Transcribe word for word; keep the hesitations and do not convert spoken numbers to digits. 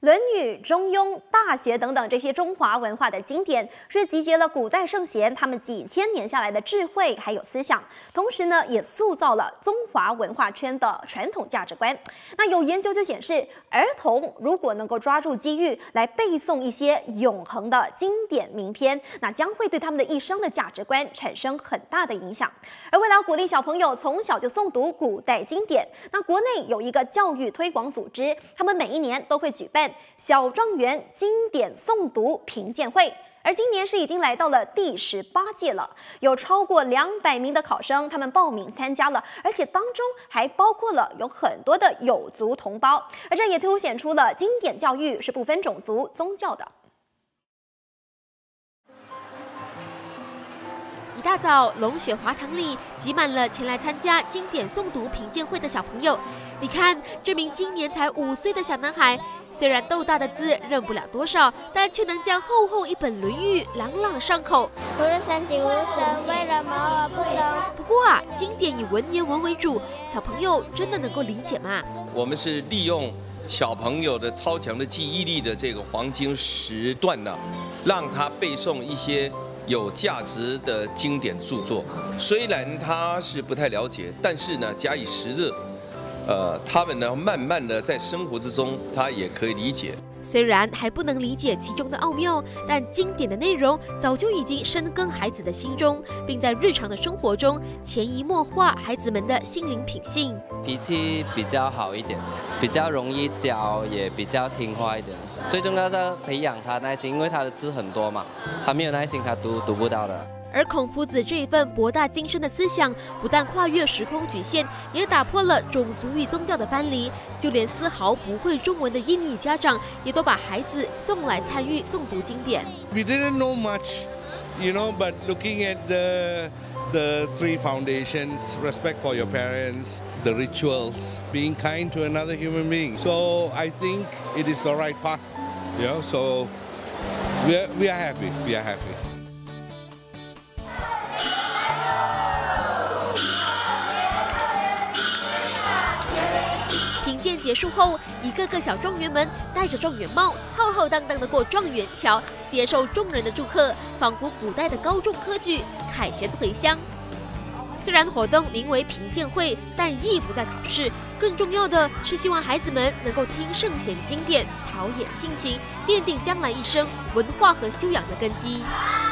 《论语》《中庸》《大学》等等这些中华文化的经典，是集结了古代圣贤他们几千年下来的智慧还有思想，同时呢，也塑造了中华文化圈的传统价值观。那有研究就显示，儿童如果能够抓住机遇来背诵一些永恒的经典名篇，那将会对他们的一生的价值观产生很大的影响。而为了鼓励小朋友从小就诵读古代经典，那国内有一个教育推广组织，他们每一年都会举办小状元经典诵读评鉴会，而今年是已经来到了第十八届了，有超过两百名的考生，他们报名参加了，而且当中还包括了有很多的有族同胞，而这也凸显出了经典教育是不分种族、宗教的。 一大早，龙雪华堂里挤满了前来参加经典诵读评鉴会的小朋友。你看，这名今年才五岁的小男孩，虽然豆大的字认不了多少，但却能将厚厚一本《论语》朗朗上口。不过啊，经典以文言文为主，小朋友真的能够理解吗？ 我们是利用小朋友的超强的记忆力的这个黄金时段呢，让他背诵一些有价值的经典著作。虽然他是不太了解，但是呢，假以时日，呃，他们呢，慢慢的在生活之中，他也可以理解。 虽然还不能理解其中的奥妙，但经典的内容早就已经深耕孩子的心中，并在日常的生活中潜移默化孩子们的心灵品性。 脾气比较好一点，比较容易教，也比较听话一点。最重要是培养他耐心，因为他的字很多嘛，他没有耐心，他读读不到的。 而孔夫子这一份博大精深的思想，不但跨越时空局限，也打破了种族与宗教的藩篱。就连丝毫不会中文的印尼家长，也都把孩子送来参与诵读经典。 We didn't know much, you know, but looking at the the three foundations: respect for your parents, the rituals, being kind to another human being. So I think it is the right path, you know. So we are, we are happy. We are happy. 评鉴结束后，一个个小状元们戴着状元帽，浩浩荡荡地过状元桥，接受众人的祝贺，仿佛古代的高中科举凯旋回乡。虽然活动名为评鉴会，但意不在考试，更重要的是希望孩子们能够听圣贤经典，陶冶性情，奠定将来一生文化和修养的根基。